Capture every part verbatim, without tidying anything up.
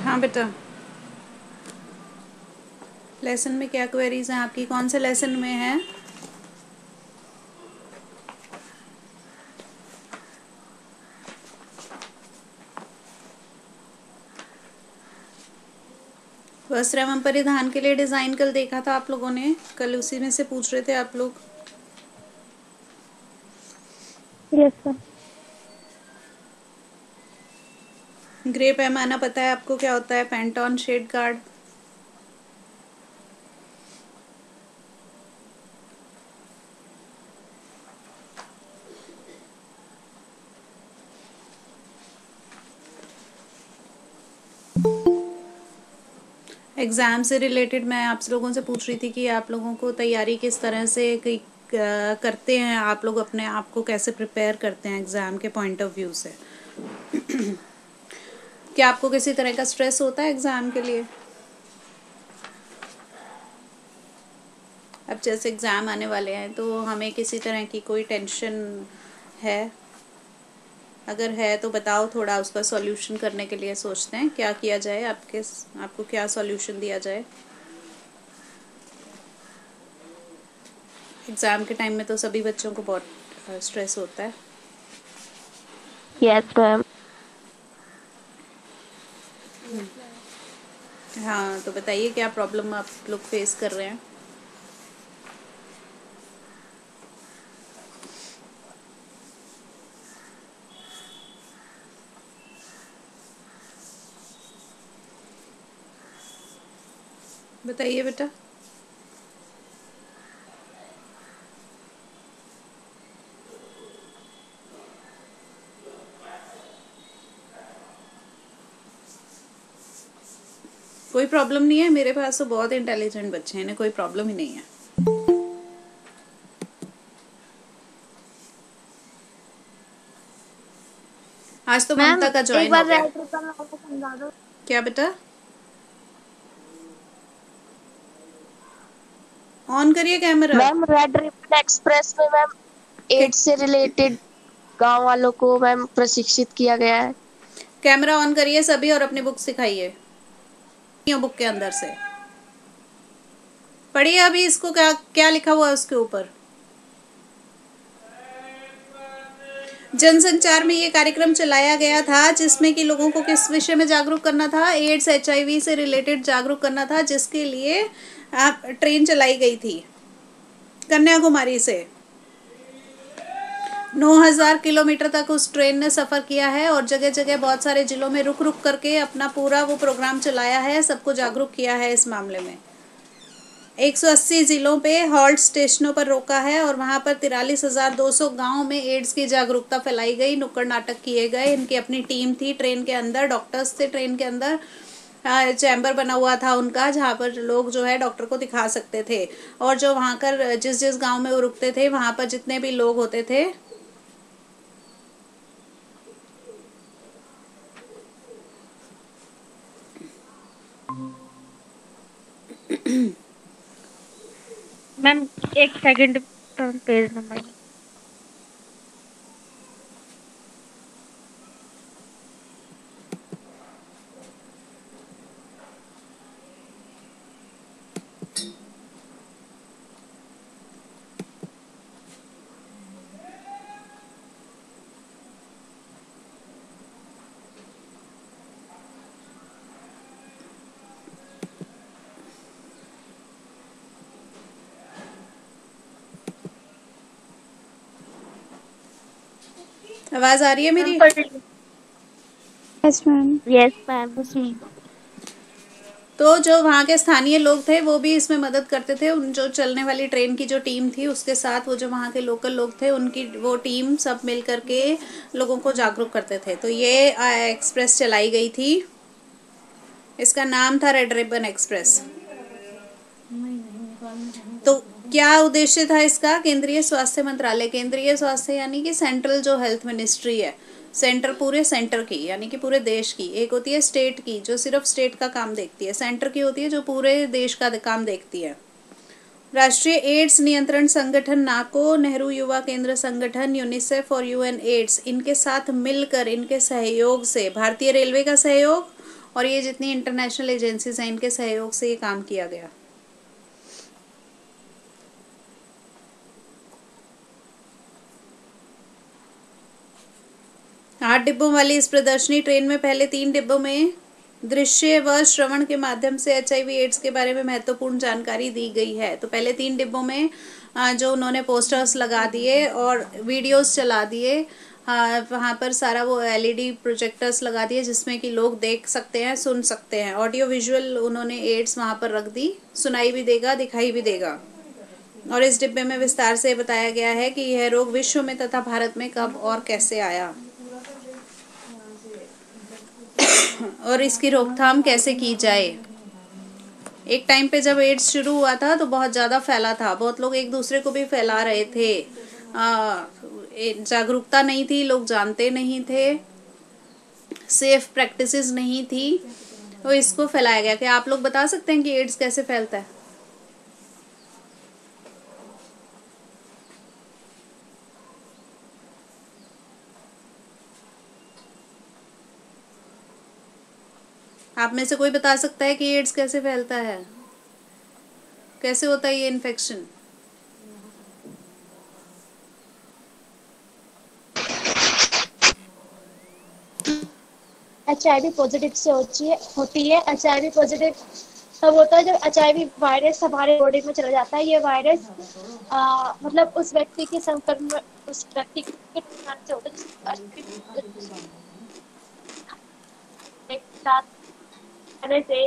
हाँ बेटा, लेसन में क्या क्वेरीज हैं आपकी? कौन से लेसन में है? वस्त्र एवं परिधान के लिए डिजाइन कल देखा था आप लोगों ने, कल उसी में से पूछ रहे थे आप लोग। Yes sir. ग्रे पैमाना पता है आपको क्या होता है? Pantone shade guard. एग्ज़ाम से रिलेटेड मैं आप लोगों से पूछ रही थी कि आप लोगों को तैयारी किस तरह से कई करते हैं, आप लोग अपने आप को कैसे प्रिपेयर करते हैं एग्ज़ाम के पॉइंट ऑफ व्यू से। क्या आपको किसी तरह का स्ट्रेस होता है एग्ज़ाम के लिए? अब जैसे एग्ज़ाम आने वाले हैं तो हमें किसी तरह की कोई टेंशन है? अगर है तो बताओ, थोड़ा उसका सॉल्यूशन करने के लिए सोचते हैं क्या किया जाए, आपके आपको क्या सॉल्यूशन दिया जाए। एग्ज़ाम के टाइम में तो सभी बच्चों को बहुत स्ट्रेस होता है। Yes ma'am. हाँ, तो बताइए क्या प्रॉब्लम आप लोग फेस कर रहे हैं? बताइए बेटा। कोई प्रॉब्लम नहीं है, मेरे पास तो बहुत इंटेलिजेंट बच्चे हैं, इन्हें कोई प्रॉब्लम ही नहीं है। आज तो मैम ममता का एक ज्वाइन हो बार गया। रेड रिबन वाला समझा दो। क्या बेटा? ऑन करिए camera. Ma'am red ribbon express में मैम एड्स से रिलेटेड गांव वालों को मैम प्रशिक्षित किया गया है। कैमरा ऑन करिए सभी और अपनी बुक सिखाइए बुक के अंदर से। पढ़िए अभी इसको, क्या क्या लिखा हुआ है उसके ऊपर। जनसंचार में ये कार्यक्रम चलाया गया था जिसमें कि लोगों को किस विषय में जागरूक करना था? एड्स एचआईवी से रिलेटेड जागरूक करना था, जिसके लिए आप ट्रेन चलाई गई थी कन्याकुमारी से। नौ हज़ार किलोमीटर तक उस ट्रेन ने सफ़र किया है और जगह जगह बहुत सारे जिलों में रुक रुक करके अपना पूरा वो प्रोग्राम चलाया है, सबको जागरूक किया है इस मामले में। एक सौ अस्सी जिलों पे हॉल्ट स्टेशनों पर रोका है और वहां पर तिरालीस हजार दो सौ गाँव में एड्स की जागरूकता फैलाई गई, नुक्कड़ नाटक किए गए। इनकी अपनी टीम थी ट्रेन के अंदर, डॉक्टर्स थे ट्रेन के अंदर, चैम्बर बना हुआ था उनका जहाँ पर लोग जो है डॉक्टर को दिखा सकते थे। और जो वहाँ कर जिस जिस गांव में वो रुकते थे वहाँ पर जितने भी लोग होते थे मैम एक सेकंड, पेज नंबर। आवाज आ रही है मेरी? Yes ma'am. Yes ma'am. तो जो वहाँ के स्थानीय लोग थे वो भी इसमें मदद करते थे, उन जो चलने वाली ट्रेन की जो टीम थी उसके साथ वो जो वहाँ के लोकल लोग थे उनकी वो टीम सब मिल करके लोगों को जागरूक करते थे। तो ये एक्सप्रेस चलाई गई थी, इसका नाम था रेड रिबन एक्सप्रेस। तो क्या उद्देश्य था इसका? केंद्रीय स्वास्थ्य मंत्रालय, केंद्रीय स्वास्थ्य यानी कि सेंट्रल जो हेल्थ मिनिस्ट्री है, सेंटर पूरे सेंटर की यानी कि पूरे देश की। एक होती है स्टेट की जो सिर्फ स्टेट का काम देखती है, सेंटर की होती है जो पूरे देश का काम देखती है। राष्ट्रीय एड्स नियंत्रण संगठन नाको, नेहरू युवा केंद्र संगठन, यूनिसेफ और यूएन एड्स, इनके साथ मिलकर इनके सहयोग से भारतीय रेलवे का सहयोग और ये जितनी इंटरनेशनल एजेंसीज हैं इनके सहयोग से ये काम किया गया। आठ डिब्बों वाली इस प्रदर्शनी ट्रेन में पहले तीन डिब्बों में दृश्य व श्रवण के माध्यम से एचआईवी एड्स के बारे में महत्वपूर्ण जानकारी दी गई है। तो पहले तीन डिब्बों में जो उन्होंने पोस्टर्स लगा दिए और वीडियोस चला दिए, वहाँ पर सारा वो एलईडी प्रोजेक्टर्स लगा दिए जिसमें कि लोग देख सकते हैं, सुन सकते हैं। ऑडियो विजुअल उन्होंने एड्स वहाँ पर रख दी, सुनाई भी देगा, दिखाई भी देगा। और इस डिब्बे में विस्तार से बताया गया है कि यह रोग विश्व में तथा भारत में कब और कैसे आया और इसकी रोकथाम कैसे की जाए। एक टाइम पे जब एड्स शुरू हुआ था तो बहुत ज़्यादा फैला था, बहुत लोग एक दूसरे को भी फैला रहे थे, जागरूकता नहीं थी, लोग जानते नहीं थे, सेफ प्रैक्टिसेस नहीं थी, तो इसको फैलाया गया। क्या आप लोग बता सकते हैं कि एड्स कैसे फैलता है? आप में से कोई बता सकता है कि एड्स कैसे फैलता है, कैसे होता है ये इन्फेक्शन? एचआईवी पॉजिटिव से होती है होती है एचआईवी पॉजिटिव तब होता है जब एचआईवी वायरस हमारे बॉडी में चला जाता है। ये वायरस आ, मतलब उस व्यक्ति के संपर्क में उस व्यक्ति के से होता है एक साथ से।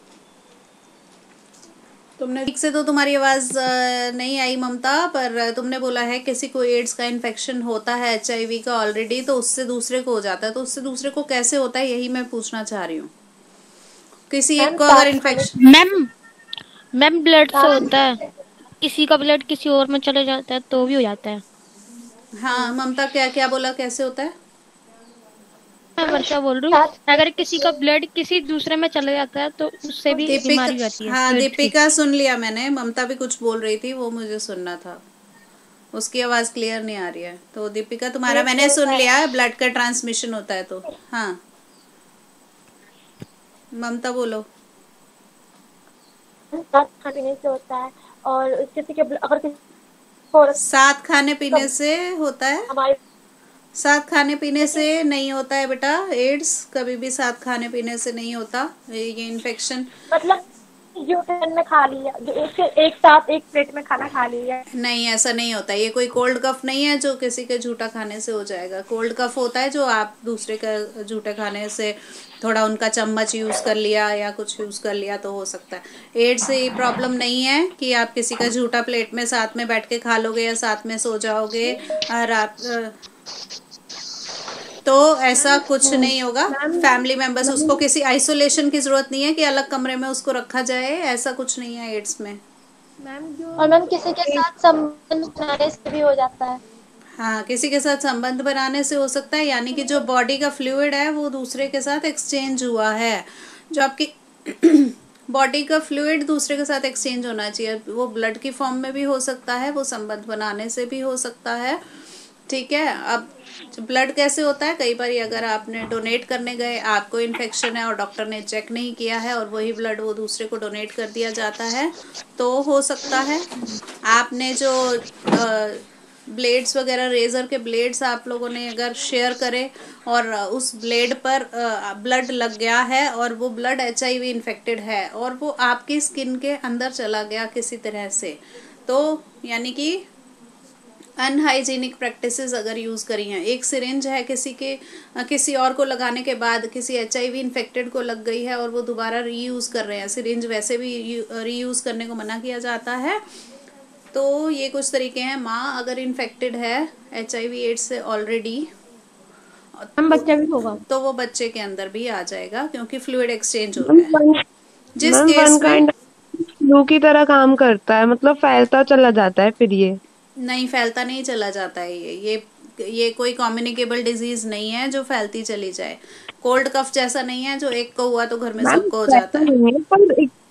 तुमने ठीक से तो तुम्हारी आवाज नहीं आई ममता, पर तुमने बोला है किसी को एड्स का इन्फेक्शन होता है एचआईवी का ऑलरेडी, तो उससे दूसरे को हो जाता है। तो उससे दूसरे को कैसे होता है, यही मैं पूछना चाह रही हूँ। किसी एक को अगर इन्फेक्शन मैम मैम ब्लड से होता है, किसी का ब्लड किसी और में चले जाता है तो भी हो जाता है। हाँ ममता, क्या क्या बोला, कैसे होता है? मैं वर्षा बोल रही हूँ, अगर किसी का ब्लड किसी दूसरे में चले जाता है तो उससे भी बीमारी रहती है। हाँ दीपिका सुन लिया मैंने, ममता भी कुछ बोल रही थी, वो मुझे सुनना था, उसकी आवाज क्लियर नहीं आ रही है। तो दीपिका तुम्हारा मैंने सुन लिया है, ब्लड का ट्रांसमिशन होता है। तो हाँ ममता बोलो। साथ खाने से होता है और किसी के अगर किसी साथ खाने पीने से होता है? हमारे साथ खाने पीने से नहीं होता है बेटा, एड्स कभी भी साथ खाने पीने से नहीं होता ये इन्फेक्शन। मतलब जो टाइम में खा लिया, जो एक, एक साथ एक प्लेट में खाना खा लिया, नहीं ऐसा नहीं होता। ये कोई कोल्ड कफ नहीं है जो किसी के झूठा खाने से हो जाएगा। कोल्ड कफ होता है जो आप दूसरे का झूठे खाने से थोड़ा उनका चम्मच यूज कर लिया या कुछ यूज कर लिया तो हो सकता है। एड्स से ये प्रॉब्लम नहीं है कि आप किसी का झूठा प्लेट में साथ में बैठ के खा लोगे या साथ में सो जाओगे रात, तो ऐसा कुछ नहीं होगा। फैमिली मेंबर्स, उसको किसी आइसोलेशन की जरूरत नहीं है कि अलग कमरे में उसको रखा जाए, ऐसा कुछ नहीं है एड्स में। और मैम किसी के साथ संबंध बनाने से भी हो जाता है। हाँ किसी के साथ संबंध बनाने से हो सकता है, यानी कि जो बॉडी का फ्लूइड है वो दूसरे के साथ एक्सचेंज हुआ है। जो आपकी बॉडी का फ्लूइड दूसरे के साथ एक्सचेंज होना चाहिए, वो ब्लड की फॉर्म में भी हो सकता है, वो संबंध बनाने से भी हो सकता है। ठीक है, अब ब्लड कैसे होता है, कई बार अगर आपने डोनेट करने गए, आपको इन्फेक्शन है और डॉक्टर ने चेक नहीं किया है और वही ब्लड वो दूसरे को डोनेट कर दिया जाता है तो हो सकता है। आपने जो ब्लेड्स वगैरह, रेजर के ब्लेड्स आप लोगों ने अगर शेयर करे और उस ब्लेड पर ब्लड लग गया है और वो ब्लड एचआईवी इन्फेक्टेड है और वो आपकी स्किन के अंदर चला गया किसी तरह से, तो यानी कि अनहाइजीनिक प्रैक्टिसेस अगर यूज़ करी हैं। एक सिरिंज है किसी के किसी और को लगाने के बाद किसी एचआईवी इन्फेक्टेड को लग गई है और वो दोबारा रीयूज़ कर रहे हैं। सिरिंज वैसे भी रीयूज़ करने को मना किया जाता है। तो ये कुछ तरीके हैं। माँ अगर इन्फेक्टेड है एचआईवी एड्स से ऑलरेडी हम बच्चा भी होगा तो वो बच्चे के अंदर भी आ जाएगा क्योंकि फ्लूइड एक्सचेंज होता है। जिस केस में फ्लू की तरह काम करता है, मतलब फैलता चला जाता है, फिर ये नहीं फैलता नहीं चला जाता है। ये ये ये कोई कम्युनिकेबल डिजीज नहीं है जो फैलती चली जाए। कोल्ड कफ जैसा नहीं है जो एक को हुआ तो घर में सबको हो जाता है।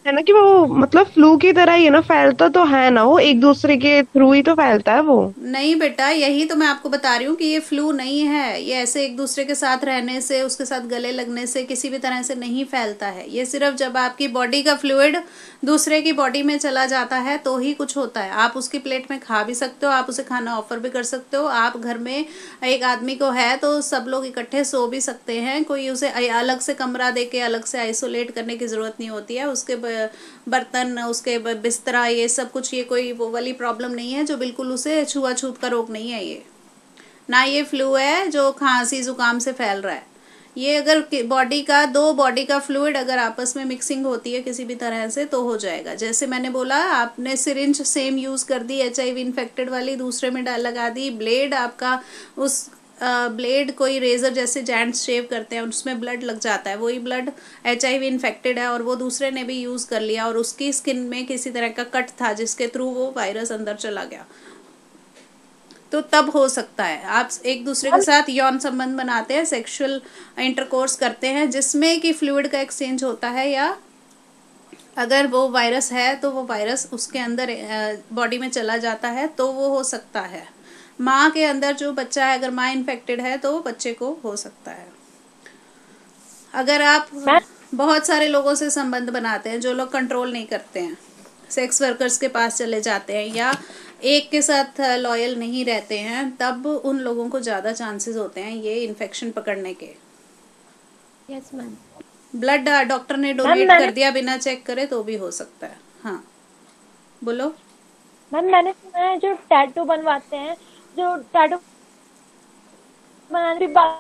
है ना कि वो मतलब फ्लू की तरह ही है ना, फैलता तो है ना, वो एक दूसरे के थ्रू ही तो फैलता है वो। नहीं बेटा, यही तो मैं आपको बता रही हूँ कि ये फ्लू नहीं है। ये ऐसे एक दूसरे के साथ रहने से, उसके साथ गले लगने से किसी भी तरह से नहीं फैलता है। ये सिर्फ जब आपकी बॉडी का फ्लूइड दूसरे की बॉडी में चला जाता है तो ही कुछ होता है। आप उसकी प्लेट में खा भी सकते हो, आप उसे खाना ऑफर भी कर सकते हो। आप घर में एक आदमी को है तो सब लोग इकट्ठे सो भी सकते हैं, कोई उसे अलग से कमरा दे के अलग से आइसोलेट करने की ज़रूरत नहीं होती है। उसके बर्तन, उसके बिस्तरा, ये सब कुछ, ये कोई वो वाली प्रॉब्लम नहीं है जो बिल्कुल उसे छुआछूत का रोग नहीं है। ये ना ये फ्लू है जो खांसी जुकाम से फैल रहा है। ये अगर बॉडी का, दो बॉडी का फ्लूइड अगर आपस में मिक्सिंग होती है किसी भी तरह से तो हो जाएगा। जैसे मैंने बोला, आपने सिरिंज सेम यूज़ कर दी एच आई वी इन्फेक्टेड वाली, दूसरे में डाल लगा दी। ब्लेड आपका, उस ब्लेड कोई रेजर जैसे जेंट्स शेव करते हैं उसमें ब्लड लग जाता है, वही blood H I V infected है और वो दूसरे ने भी यूज़ कर लिया और उसकी स्किन में किसी तरह का कट था जिसके थ्रू वो वायरस अंदर चला गया, तो तब हो सकता है। आप एक दूसरे के साथ यौन संबंध बनाते हैं, सेक्सुअल इंटरकोर्स करते हैं जिसमें कि फ्लूइड का एक्सचेंज होता है, या अगर वो वायरस है तो वो वायरस उसके अंदर बॉडी में चला जाता है तो वो हो सकता है। माँ के अंदर जो बच्चा है, अगर माँ इन्फेक्टेड है तो बच्चे को हो सकता है। अगर आप बहुत सारे लोगों से संबंध बनाते हैं, जो लोग कंट्रोल नहीं करते हैं, सेक्स वर्कर्स के पास चले जाते हैं या एक के साथ लॉयल नहीं रहते हैं, तब उन लोगों को ज़्यादा चांसेस होते हैं ये इन्फेक्शन पकड़ने के। Yes ma'am. ब्लड डॉक्टर ने डोनेट कर दिया बिना चेक करे तो भी हो सकता है। हाँ बोलो मैम। मैंने सुना है जो टैटू बनवाते हैं, जो टैटू बनाने की बात,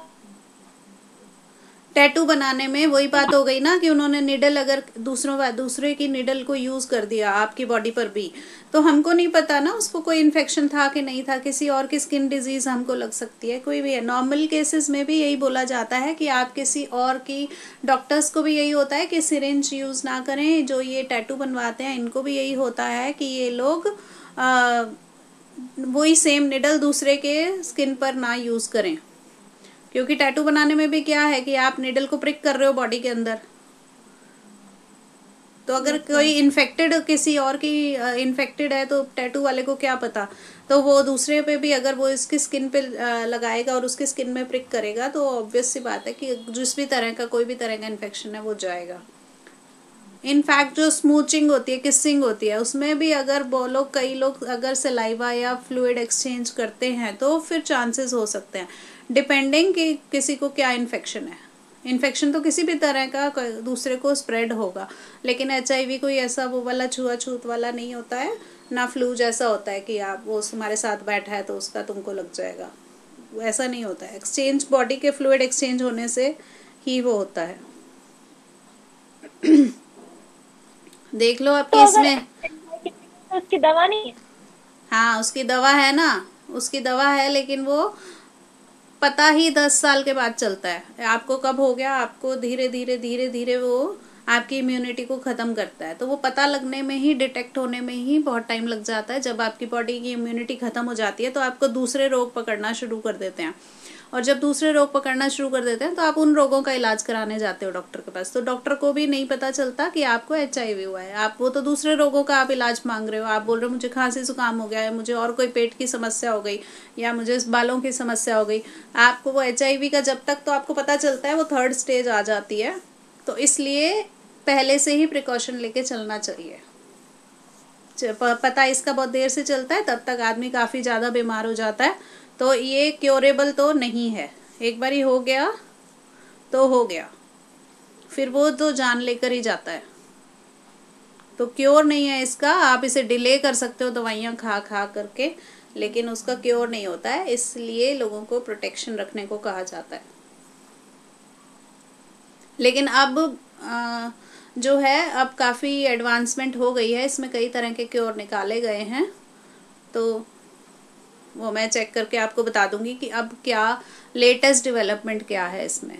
टैटू बनाने में वही बात हो गई ना कि उन्होंने निडल, अगर दूसरों दूसरे की निडल को यूज़ कर दिया आपकी बॉडी पर भी, तो हमको नहीं पता ना उसको कोई इन्फेक्शन था कि नहीं था, किसी और की स्किन डिजीज़ हमको लग सकती है, कोई भी है। नॉर्मल केसेस में भी यही बोला जाता है कि आप किसी और की, डॉक्टर्स को भी यही होता है कि सिरिंज यूज़ ना करें। जो ये टैटू बनवाते हैं इनको भी यही होता है कि ये लोग आ, वही सेम निडल दूसरे के स्किन पर ना यूज़ करें, क्योंकि टैटू बनाने में भी क्या है कि आप निडल को प्रिक कर रहे हो बॉडी के अंदर। तो अगर कोई इन्फेक्टेड, किसी और की इन्फेक्टेड है तो टैटू वाले को क्या पता, तो वो दूसरे पे भी अगर वो इसकी स्किन पे लगाएगा और उसकी स्किन में प्रिक करेगा तो ऑब्वियस सी बात है कि जिस भी तरह का, कोई भी तरह का इन्फेक्शन है वो जाएगा। इनफैक्ट जो स्मूचिंग होती है, किसिंग होती है, उसमें भी अगर वो लोग, कई लोग अगर सलाइवा या फ्लूइड एक्सचेंज करते हैं तो फिर चांसेस हो सकते हैं, डिपेंडिंग कि किसी को क्या इन्फेक्शन है। इन्फेक्शन तो किसी भी तरह का दूसरे को स्प्रेड होगा, लेकिन एच आई वी कोई ऐसा वो वाला छुआछूत वाला नहीं होता है, ना फ्लू जैसा होता है कि आप, वो तुम्हारे साथ बैठा है तो उसका तुमको लग जाएगा, ऐसा नहीं होता है। एक्सचेंज, बॉडी के फ्लूइड एक्सचेंज होने से ही वो होता है। देख लो आपके तो इसमें, तो उसकी दवा नहीं है। हाँ उसकी दवा है ना, उसकी दवा है, लेकिन वो पता ही दस साल के बाद चलता है। आपको कब हो गया, आपको धीरे धीरे धीरे धीरे वो आपकी इम्यूनिटी को ख़त्म करता है, तो वो पता लगने में ही, डिटेक्ट होने में ही बहुत टाइम लग जाता है। जब आपकी बॉडी की इम्यूनिटी ख़त्म हो जाती है तो आपको दूसरे रोग पकड़ना शुरू कर देते हैं, और जब दूसरे रोग पकड़ना शुरू कर देते हैं तो आप उन रोगों का इलाज कराने जाते हो डॉक्टर के पास, तो डॉक्टर को भी नहीं पता चलता कि आपको एच आई वी हुआ है। आप, वो तो दूसरे रोगों का आप इलाज मांग रहे हो, आप बोल रहे हो मुझे खांसी जुकाम हो गया है, मुझे और कोई पेट की समस्या हो गई, या मुझे बालों की समस्या हो गई। आपको वो एच आई वी का जब तक तो आपको पता चलता है वो थर्ड स्टेज आ जाती है, तो इसलिए पहले से ही प्रिकॉशन लेके चलना चाहिए। पता इसका बहुत देर से चलता है तब तक आदमी काफ़ी ज़्यादा बीमार हो जाता है, तो ये क्योरेबल तो नहीं है। एक बार ही हो गया तो हो गया, फिर वो तो जान लेकर ही जाता है, तो क्योर नहीं है इसका। आप इसे डिले कर सकते हो दवाइयाँ खा खा करके, लेकिन उसका क्योर नहीं होता है, इसलिए लोगों को प्रोटेक्शन रखने को कहा जाता है। लेकिन अब आ, जो है, अब काफ़ी एडवांसमेंट हो गई है, इसमें कई तरह के क्योर निकाले गए हैं, तो वो मैं चेक करके आपको बता दूंगी कि अब क्या लेटेस्ट डेवलपमेंट क्या है इसमें।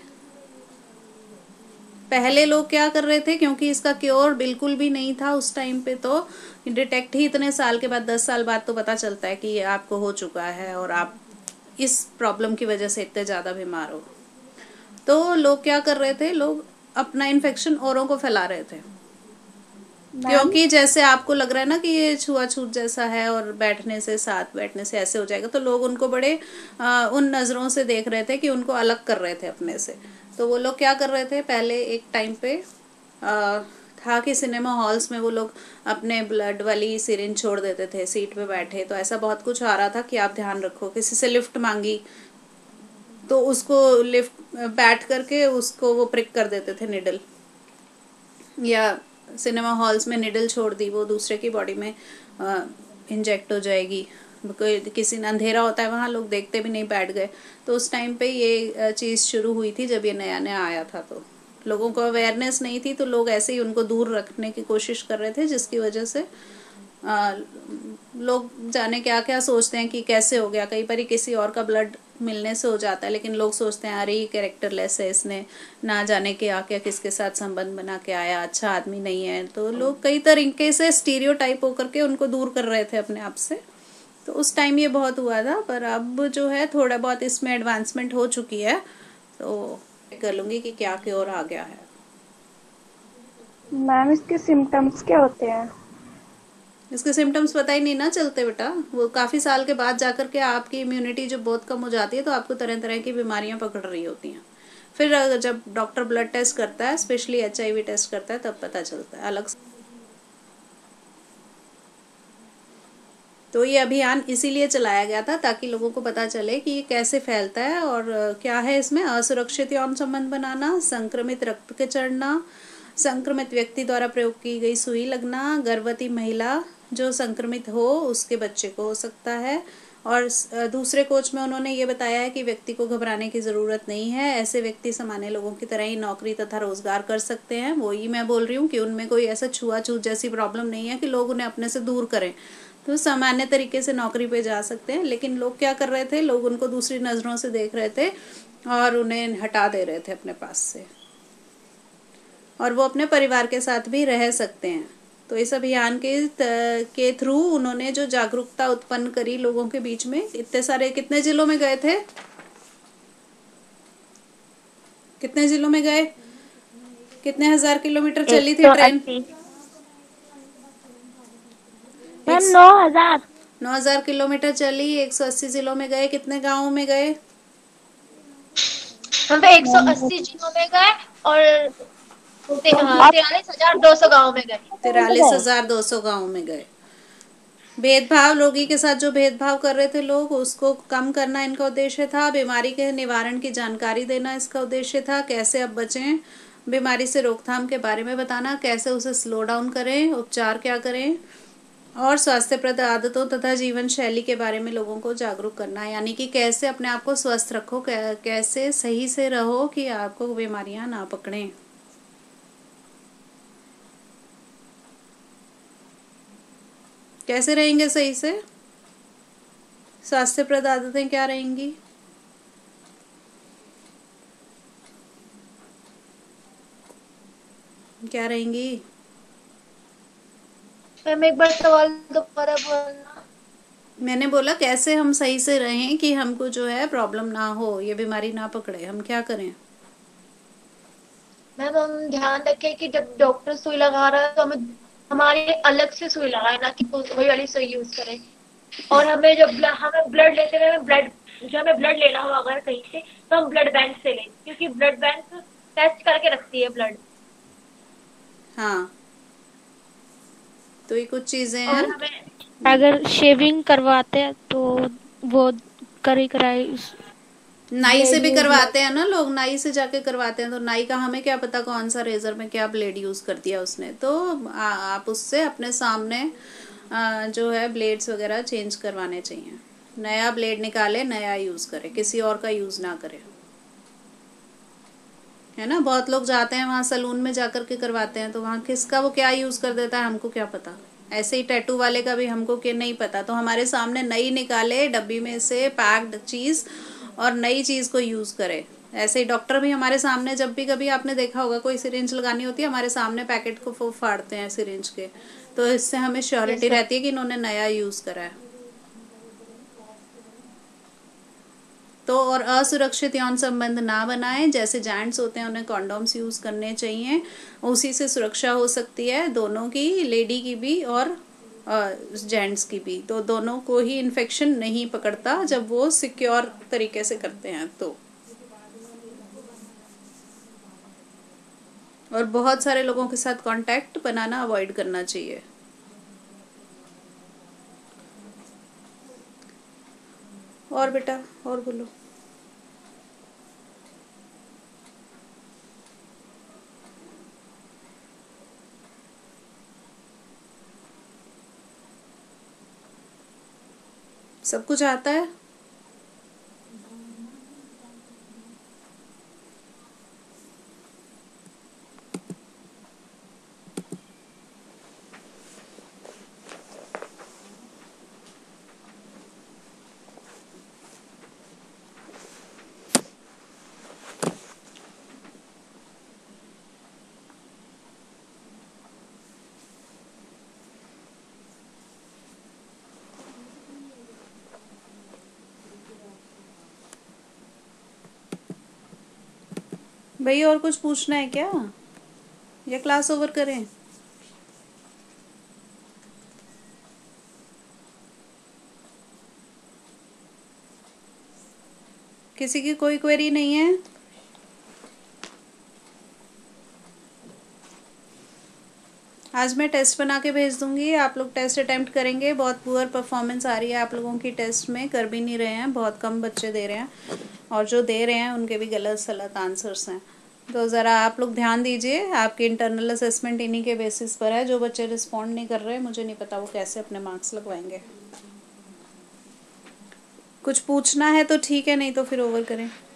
पहले लोग क्या कर रहे थे, क्योंकि इसका क्योर बिल्कुल भी नहीं था उस टाइम पे, तो डिटेक्ट ही इतने साल के बाद, दस साल बाद तो पता चलता है कि ये आपको हो चुका है और आप इस प्रॉब्लम की वजह से इतने ज़्यादा बीमार हो। तो लोग क्या कर रहे थे, लोग अपना इन्फेक्शन औरों को फैला रहे थे, क्योंकि जैसे आपको लग रहा है ना कि ये छुआछूत जैसा है और बैठने से साथ बैठने से ऐसे हो जाएगा, तो लोग उनको बड़े आ, उन नज़रों से देख रहे थे कि उनको अलग कर रहे थे अपने से। तो वो लोग क्या कर रहे थे पहले एक टाइम पे आ, था कि सिनेमा हॉल्स में वो लोग अपने ब्लड वाली सिरिंज छोड़ देते थे, सीट पे बैठे तो ऐसा बहुत कुछ आ रहा था कि आप ध्यान रखो। किसी से लिफ्ट मांगी तो उसको लिफ्ट बैठ करके उसको वो प्रिक कर देते थे निडल, या सिनेमा हॉल्स में निडल छोड़ दी, वो दूसरे की बॉडी में इंजेक्ट हो जाएगी। कोई किसी ने अंधेरा होता है वहाँ, लोग देखते भी नहीं, बैठ गए। तो उस टाइम पे ये चीज़ शुरू हुई थी जब ये नया नया आया था, तो लोगों को अवेयरनेस नहीं थी, तो लोग ऐसे ही उनको दूर रखने की कोशिश कर रहे थे, जिसकी वजह से आ, लोग जाने क्या क्या सोचते हैं कि कैसे हो गया। कई बार किसी और का ब्लड मिलने से हो जाता है, लेकिन लोग सोचते हैं अरे ये कैरेक्टरलेस है, इसने ना जाने के आके किसके साथ संबंध बना के आया, अच्छा आदमी नहीं है। तो लोग कई तरीके से स्टीरियोटाइप होकर के उनको दूर कर रहे थे अपने आप से। तो उस टाइम ये बहुत हुआ था, पर अब जो है थोड़ा बहुत इसमें एडवांसमेंट हो चुकी है, तो कर लूँगी कि क्या क्योर आ गया है। मैम इसके सिम्टम्स क्या होते हैं? इसके सिम्टम्स पता ही नहीं ना चलते बेटा, वो काफ़ी साल के बाद जाकर के आपकी इम्यूनिटी जब बहुत कम हो जाती है तो आपको तरह तरह की बीमारियां पकड़ रही होती हैं। फिर जब डॉक्टर ब्लड टेस्ट करता है, specially H I V test करता है, तब पता चलता है अलग से। तो ये अभियान इसीलिए चलाया गया था ताकि लोगों को पता चले कि ये कैसे फैलता है और क्या है इसमें। असुरक्षित यौन संबंध बनाना, संक्रमित रक्त के चढ़ना, संक्रमित व्यक्ति द्वारा प्रयोग की गई सुई लगना, गर्भवती महिला जो संक्रमित हो उसके बच्चे को हो सकता है। और दूसरे कोच में उन्होंने ये बताया है कि व्यक्ति को घबराने की ज़रूरत नहीं है, ऐसे व्यक्ति सामान्य लोगों की तरह ही नौकरी तथा रोजगार कर सकते हैं। वही मैं बोल रही हूँ कि उनमें कोई ऐसा छुआछूत जैसी प्रॉब्लम नहीं है कि लोग उन्हें अपने से दूर करें, तो सामान्य तरीके से नौकरी पे जा सकते हैं। लेकिन लोग क्या कर रहे थे, लोग उनको दूसरी नज़रों से देख रहे थे और उन्हें हटा दे रहे थे अपने पास से, और वो अपने परिवार के साथ भी रह सकते हैं। तो इस अभियान के के थ्रू उन्होंने जो जागरूकता उत्पन्न करी लोगों के बीच में, इतने सारे, कितने जिलों में गए थे, कितने जिलों में गए, कितने हजार किलोमीटर चली थी ट्रेन? नौ हजार नौ हजार किलोमीटर चली, एक सौ अस्सी जिलों में गए। कितने गाँव में गए? हम तो एक सौ अस्सी जिलों में गए और तिरालीस हजार दो सौ गाँव में गए। तिरालीस हजार दो सौ गाँव में गए। भेदभाव, रोगी के साथ जो भेदभाव कर रहे थे लोग, उसको कम करना इनका उद्देश्य था। बीमारी के निवारण की जानकारी देना इसका उद्देश्य था। कैसे अब बचें, बीमारी से रोकथाम के बारे में बताना, कैसे उसे स्लो डाउन करें, उपचार क्या करें, और स्वास्थ्यप्रद आदतों तथा जीवन शैली के बारे में लोगों को जागरूक करना। यानी कि कैसे अपने आप को स्वस्थ रखो, कैसे सही से रहो कि आपको बीमारियां ना पकड़ें। कैसे रहेंगे सही से? स्वास्थ्यप्रद आदतें क्या रहेंगी? क्या रहेंगी? मैम एक बार सवाल दोबारा बोलना। मैंने बोला कैसे हम सही से रहें कि हमको जो है प्रॉब्लम ना हो, ये बीमारी ना पकड़े, हम क्या करें? मैम हम ध्यान रखें कि जब डॉक्टर सुई लगा रहा है तो हमें हमारी अलग से सुई लगाए, ना कि वही वाली सुई यूज करें। और हमें जब हमें ब्लड लेते हुए ब्लड जो हमें ब्लड लेना हो अगर कहीं से, तो हम ब्लड बैंक से लें, क्योंकि ब्लड बैंक टेस्ट करके रखती है ब्लड। हाँ, तो ये कुछ चीजें हैं। अगर शेविंग करवाते हैं तो वो करी कराई नाई से भी करवाते हैं ना लोग, नाई से जाके करवाते हैं। तो नाई का हमें क्या पता कौन सा रेजर में क्या ब्लेड यूज कर दिया उसने, तो आ, आप उससे अपने सामने आ, जो है ब्लेड्स वगैरह चेंज करवाने चाहिए। नया ब्लेड निकाले, नया यूज करे, किसी और का यूज ना करे, है ना। बहुत लोग जाते हैं वहाँ सलून में जाकर के करवाते हैं, तो वहाँ किसका वो क्या यूज कर देता है हमको क्या पता। ऐसे ही टैटू वाले का भी हमको क्या नहीं पता, तो हमारे सामने नई निकाले डब्बी में से पैक्ड चीज और नई चीज को यूज करे। ऐसे ही डॉक्टर भी हमारे सामने, जब भी कभी आपने देखा होगा कोई सिरिंज लगानी होती है, हमारे सामने पैकेट को फाड़ते हैं सिरिंज के, तो इससे हमें श्योरिटी रहती है कि इन्होंने नया यूज करा है। तो और असुरक्षित यौन संबंध ना बनाएं, जैसे जेंट्स होते हैं उन्हें कॉन्डोम्स यूज़ करने चाहिए, उसी से सुरक्षा हो सकती है दोनों की, लेडी की भी और जेंट्स की भी। तो दोनों को ही इन्फेक्शन नहीं पकड़ता जब वो सिक्योर तरीके से करते हैं तो। और बहुत सारे लोगों के साथ कांटेक्ट बनाना अवॉइड करना चाहिए। और बेटा और बोलो। सब कुछ आता है? भैया और कुछ पूछना है क्या, या क्लास ओवर करें? किसी की कोई क्वेरी नहीं है? आज मैं टेस्ट बना के भेज दूंगी, आप लोग टेस्ट अटेम्प्ट करेंगे। बहुत पुअर परफॉर्मेंस आ रही है आप लोगों की टेस्ट में, कर भी नहीं रहे हैं, बहुत कम बच्चे दे रहे हैं, और जो दे रहे हैं उनके भी गलत सलत आंसर्स हैं। तो ज़रा आप लोग ध्यान दीजिए, आपकी इंटरनल असेसमेंट इन्हीं के बेसिस पर है। जो बच्चे रिस्पॉन्ड नहीं कर रहे, मुझे नहीं पता वो कैसे अपने मार्क्स लगवाएंगे। कुछ पूछना है तो ठीक है, नहीं तो फिर ओवर करें।